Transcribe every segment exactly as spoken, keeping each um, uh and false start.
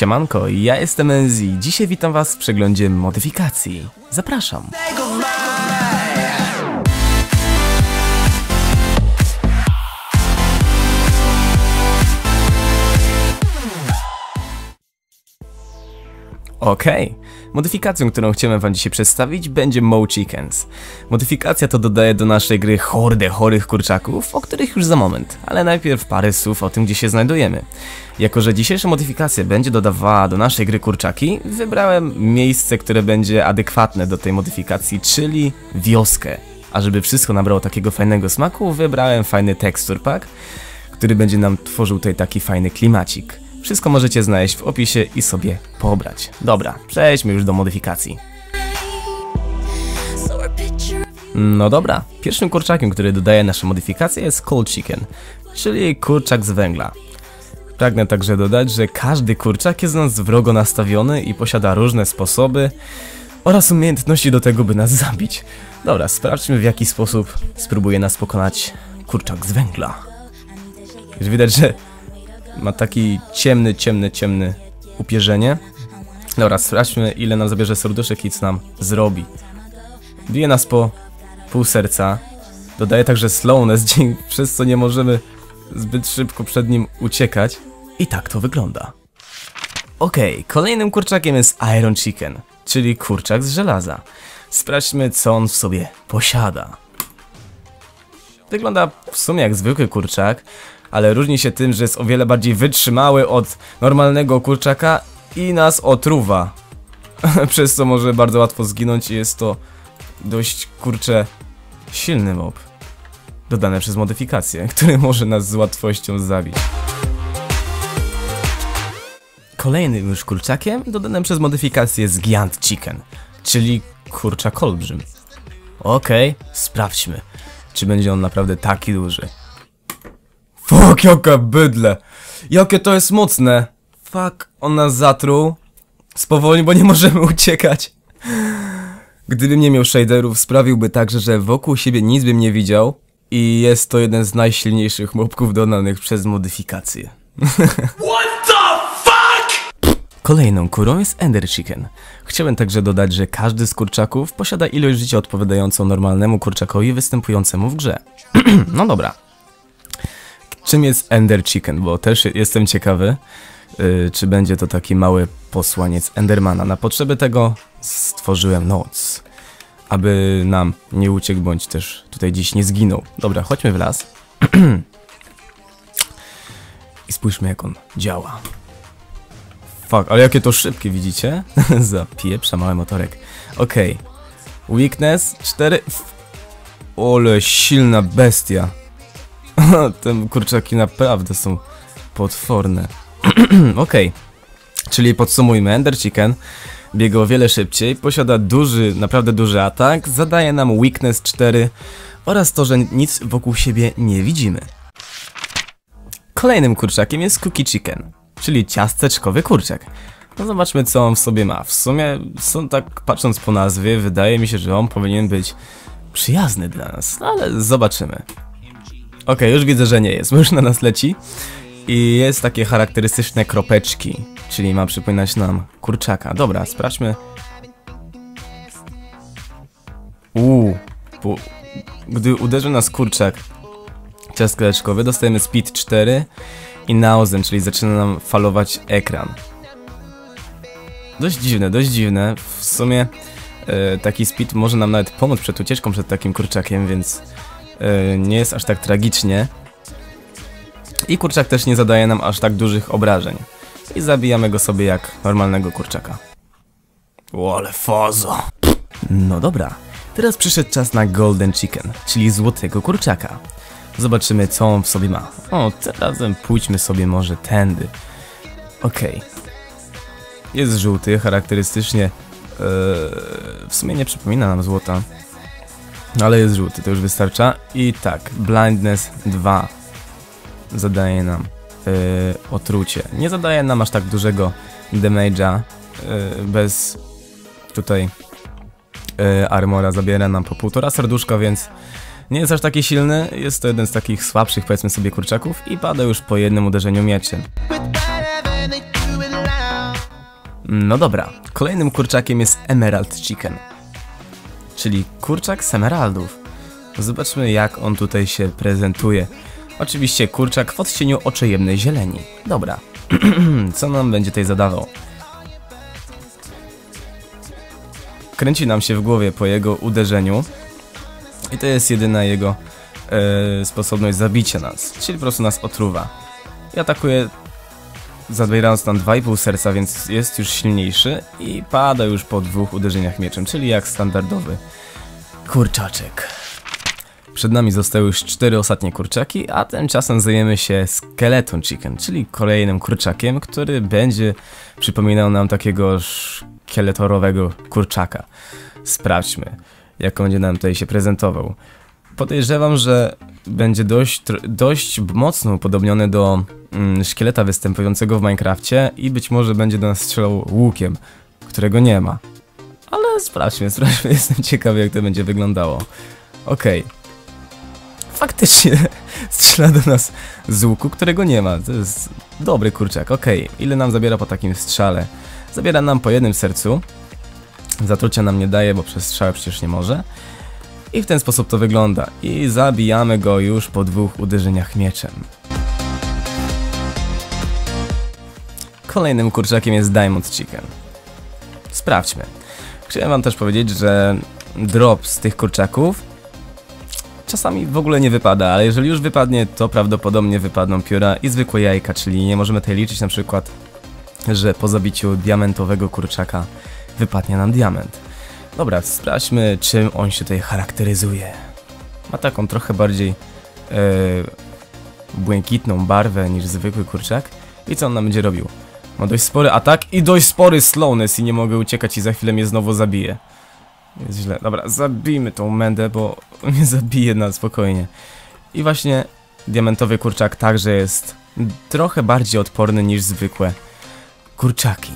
Siemanko, ja jestem Enzy i dzisiaj witam was w przeglądzie modyfikacji. Zapraszam. Okej, okay. Modyfikacją, którą chcemy wam dzisiaj przedstawić, będzie Mo Chickens. Modyfikacja to dodaje do naszej gry hordę chorych kurczaków, o których już za moment, ale najpierw parę słów o tym, gdzie się znajdujemy. Jako że dzisiejsza modyfikacja będzie dodawała do naszej gry kurczaki, wybrałem miejsce, które będzie adekwatne do tej modyfikacji, czyli wioskę. A żeby wszystko nabrało takiego fajnego smaku, wybrałem fajny texture pack, który będzie nam tworzył tutaj taki fajny klimacik. Wszystko możecie znaleźć w opisie i sobie pobrać. Dobra, przejdźmy już do modyfikacji. No dobra, pierwszym kurczakiem, który dodaje nasza modyfikacja, jest Cold Chicken, czyli kurczak z węgla. Pragnę także dodać, że każdy kurczak jest na nas wrogo nastawiony i posiada różne sposoby oraz umiejętności do tego, by nas zabić. Dobra, sprawdźmy, w jaki sposób spróbuje nas pokonać kurczak z węgla. Już widać, że ma taki ciemny, ciemny, ciemny upierzenie. Dobra, sprawdźmy, ile nam zabierze serduszek i co nam zrobi. Bije nas po pół serca. Dodaje także slowness, przez co nie możemy zbyt szybko przed nim uciekać. I tak to wygląda. Okej, okay, kolejnym kurczakiem jest Iron Chicken, czyli kurczak z żelaza. Sprawdźmy, co on w sobie posiada. Wygląda w sumie jak zwykły kurczak, ale różni się tym, że jest o wiele bardziej wytrzymały od normalnego kurczaka i nas otruwa. Przez co może bardzo łatwo zginąć i jest to dość, kurczę, silny mob. Dodane przez modyfikację, który może nas z łatwością zabić. Kolejnym już kurczakiem dodanym przez modyfikację jest Giant Chicken, czyli kurczak olbrzym. Okej, okay, sprawdźmy, czy będzie on naprawdę taki duży. Fuck, jaka bydle! Jakie to jest mocne! Fuck, on nas zatruł. Spowolni, bo nie możemy uciekać. Gdybym nie miał shaderów, sprawiłby także, że wokół siebie nic bym nie widział. I jest to jeden z najsilniejszych mobków dodanych przez modyfikację. What the fuck? Kolejną kurą jest Ender Chicken. Chciałem także dodać, że każdy z kurczaków posiada ilość życia odpowiadającą normalnemu kurczakowi występującemu w grze. No dobra. Czym jest Ender Chicken, bo też jestem ciekawy, yy, czy będzie to taki mały posłaniec Endermana. Na potrzeby tego stworzyłem noc, aby nam nie uciekł, bądź też tutaj dziś nie zginął. Dobra, chodźmy w las. I spójrzmy, jak on działa. Fuck, ale jakie to szybkie, widzicie? Zapieprza mały motorek. Okej. Okay. Weakness cztery. Ole, silna bestia. Te kurczaki naprawdę są potworne. Okej. Okay. Czyli podsumujmy, Ender Chicken biega o wiele szybciej, posiada duży, naprawdę duży atak, zadaje nam Weakness cztery oraz to, że nic wokół siebie nie widzimy. Kolejnym kurczakiem jest Cookie Chicken, czyli ciasteczkowy kurczak. No zobaczmy, co on w sobie ma. W sumie, są, tak patrząc po nazwie, wydaje mi się, że on powinien być przyjazny dla nas, no, ale zobaczymy. Okej, okay, już widzę, że nie jest, bo już na nas leci. I jest takie charakterystyczne kropeczki, czyli ma przypominać nam kurczaka. Dobra, sprawdźmy. Uuu, bo gdy uderzy nas kurczak ciasteczkowy, dostajemy speed cztery i nausem, czyli zaczyna nam falować ekran. Dość dziwne, dość dziwne. W sumie e, taki speed może nam nawet pomóc przed ucieczką przed takim kurczakiem, więc e, nie jest aż tak tragicznie. I kurczak też nie zadaje nam aż tak dużych obrażeń. I zabijamy go sobie jak normalnego kurczaka. O, ale faza. No dobra, teraz przyszedł czas na Golden Chicken, czyli złotego kurczaka. Zobaczymy, co on w sobie ma. O, tym razem pójdźmy sobie może tędy. Okej. Okay. Jest żółty, charakterystycznie yy, w sumie nie przypomina nam złota, ale jest żółty, to już wystarcza. I tak, Blindness dwa zadaje nam yy, otrucie. Nie zadaje nam aż tak dużego damage'a, yy, bez tutaj yy, armora zabiera nam po półtora serduszka, więc nie jest aż taki silny. Jest to jeden z takich słabszych, powiedzmy sobie, kurczaków i pada już po jednym uderzeniu mieczem. No dobra, kolejnym kurczakiem jest Emerald Chicken, czyli kurczak z emeraldów. Zobaczmy, jak on tutaj się prezentuje. Oczywiście kurczak w odcieniu oczojemnej zieleni. Dobra, co nam będzie tutaj zadawał? Kręci nam się w głowie po jego uderzeniu i to jest jedyna jego e, sposobność zabicia nas, czyli po prostu nas otruwa. I atakuje, zabierając tam dwa i pół serca, więc jest już silniejszy i pada już po dwóch uderzeniach mieczem, czyli jak standardowy kurczaczek. Przed nami zostały już cztery ostatnie kurczaki, a tymczasem zajmiemy się Skeleton Chicken, czyli kolejnym kurczakiem, który będzie przypominał nam takiego szkieletorowego kurczaka. Sprawdźmy, jak on będzie nam tutaj się prezentował. Podejrzewam, że będzie dość, dość mocno upodobniony do mm, szkieleta występującego w Minecrafcie i być może będzie do nas strzelał łukiem, którego nie ma. Ale sprawdźmy, sprawdźmy, jestem ciekawy, jak to będzie wyglądało. Okej. Okay. Faktycznie strzela do nas z łuku, którego nie ma. To jest dobry kurczak. Okej, okay. Ile nam zabiera po takim strzale? Zabiera nam po jednym sercu. Zatrucia nam nie daje, bo przez strzałę przecież nie może. I w ten sposób to wygląda. I zabijamy go już po dwóch uderzeniach mieczem. Kolejnym kurczakiem jest Diamond Chicken. Sprawdźmy. Chciałem wam też powiedzieć, że drop z tych kurczaków czasami w ogóle nie wypada, ale jeżeli już wypadnie, to prawdopodobnie wypadną pióra i zwykłe jajka, czyli nie możemy tutaj liczyć na przykład, że po zabiciu diamentowego kurczaka wypadnie nam diament. Dobra, sprawdźmy, czym on się tutaj charakteryzuje. Ma taką trochę bardziej e, błękitną barwę niż zwykły kurczak. I co on nam będzie robił? Ma dość spory atak i dość spory slowness i nie mogę uciekać i za chwilę mnie znowu zabije. Jest źle. Dobra, zabijmy tą mędę, bo mnie zabije na spokojnie. I właśnie diamentowy kurczak także jest trochę bardziej odporny niż zwykłe kurczaki.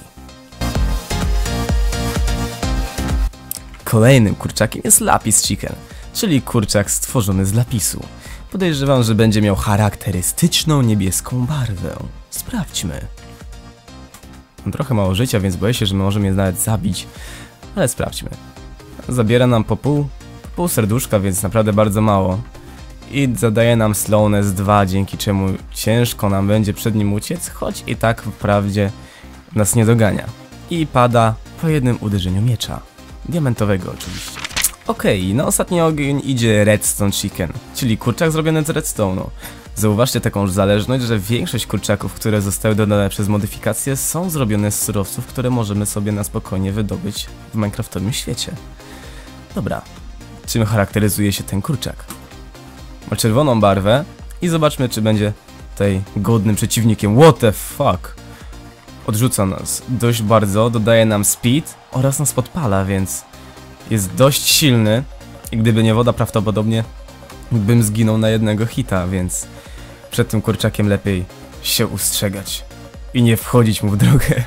Kolejnym kurczakiem jest Lapis Chicken, czyli kurczak stworzony z lapisu. Podejrzewam, że będzie miał charakterystyczną niebieską barwę. Sprawdźmy. Mam trochę mało życia, więc boję się, że może mnie nawet zabić. Ale sprawdźmy. Zabiera nam po pół, po pół serduszka, więc naprawdę bardzo mało. I zadaje nam slowness dwa, dzięki czemu ciężko nam będzie przed nim uciec, choć i tak wprawdzie nas nie dogania. I pada po jednym uderzeniu miecza. Diamentowego oczywiście. Okej, okay, na ostatni ogień idzie Redstone Chicken, czyli kurczak zrobiony z redstone'u. Zauważcie taką zależność, że większość kurczaków, które zostały dodane przez modyfikacje, są zrobione z surowców, które możemy sobie na spokojnie wydobyć w minecraftowym świecie. Dobra, czym charakteryzuje się ten kurczak? Ma czerwoną barwę i zobaczmy, czy będzie tutaj godnym przeciwnikiem. What the fuck? Odrzuca nas dość bardzo, dodaje nam speed oraz nas podpala, więc jest dość silny i gdyby nie woda, prawdopodobnie bym zginął na jednego hita, więc przed tym kurczakiem lepiej się ustrzegać i nie wchodzić mu w drogę.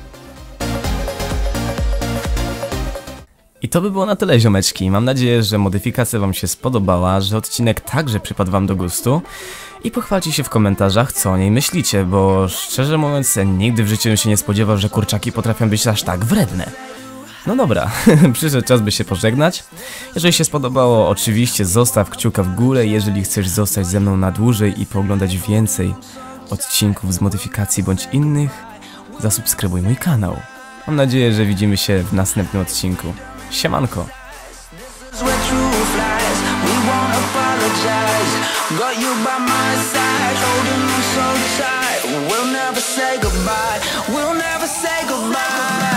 I to by było na tyle, ziomeczki. Mam nadzieję, że modyfikacja wam się spodobała, że odcinek także przypadł wam do gustu. I pochwalcie się w komentarzach, co o niej myślicie, bo szczerze mówiąc, nigdy w życiu bym się nie spodziewał, że kurczaki potrafią być aż tak wredne. No dobra, przyszedł czas, by się pożegnać. Jeżeli się spodobało, oczywiście zostaw kciuka w górę, jeżeli chcesz zostać ze mną na dłużej i pooglądać więcej odcinków z modyfikacji bądź innych, zasubskrybuj mój kanał. Mam nadzieję, że widzimy się w następnym odcinku. Siemanko! Got you by my side, holding you so tight. We'll never say goodbye, we'll never say goodbye.